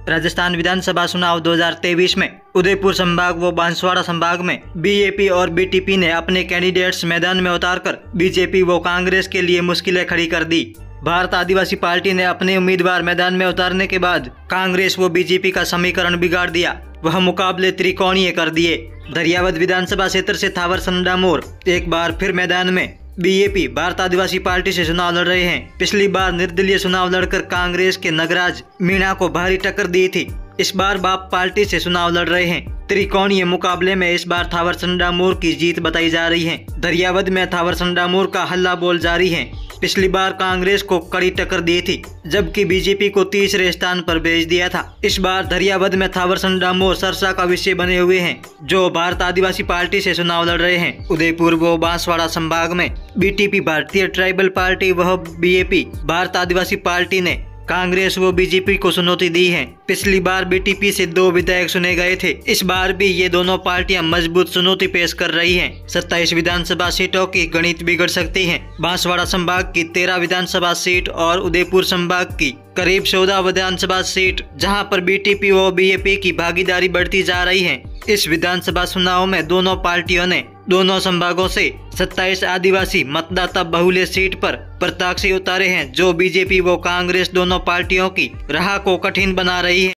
राजस्थान विधानसभा चुनाव 2023 में उदयपुर संभाग व बांसवाड़ा संभाग में बीजेपी और बीटीपी ने अपने कैंडिडेट्स मैदान में उतारकर बीजेपी व कांग्रेस के लिए मुश्किलें खड़ी कर दी। भारत आदिवासी पार्टी ने अपने उम्मीदवार मैदान में उतारने के बाद कांग्रेस व बीजेपी का समीकरण बिगाड़ दिया, वह मुकाबले त्रिकोणीय कर दिए। दरियावद विधानसभा क्षेत्र से थावर चंद डामोर एक बार फिर मैदान में बीजेपी भारत आदिवासी पार्टी से चुनाव लड़ रहे हैं। पिछली बार निर्दलीय चुनाव लड़कर कांग्रेस के नगराज मीणा को भारी टक्कर दी थी। इस बार बाप पार्टी से चुनाव लड़ रहे हैं। त्रिकोणीय मुकाबले में इस बार थावर चंद डामोर की जीत बताई जा रही है। दरियावद में थावर चंद डामोर का हल्ला बोल जारी है। पिछली बार कांग्रेस को कड़ी टक्कर दी थी, जबकि बीजेपी को तीसरे स्थान पर भेज दिया था। इस बार दरियावद में थावर चंद डामोर चर्चा का विषय बने हुए हैं, जो भारत आदिवासी पार्टी से चुनाव लड़ रहे हैं। उदयपुर व बांसवाड़ा संभाग में बीटीपी भारतीय ट्राइबल पार्टी व बीजेपी भारत आदिवासी पार्टी ने कांग्रेस व बीजेपी को चुनौती दी है। पिछली बार बीटीपी से 2 विधायक चुने गए थे। इस बार भी ये दोनों पार्टियां मजबूत चुनौती पेश कर रही हैं। 27 विधानसभा सीटों की गणित बिगड़ सकती है। बांसवाड़ा संभाग की 13 विधानसभा सीट और उदयपुर संभाग की करीब 14 विधानसभा सीट, जहां पर बीटीपी व बीजेपी की भागीदारी बढ़ती जा रही है। इस विधानसभा चुनाव में दोनों पार्टियों ने दोनों संभागों से 27 आदिवासी मतदाता बहुल्य सीट पर प्रत्याशी उतारे हैं, जो बीजेपी व कांग्रेस दोनों पार्टियों की राह को कठिन बना रही है।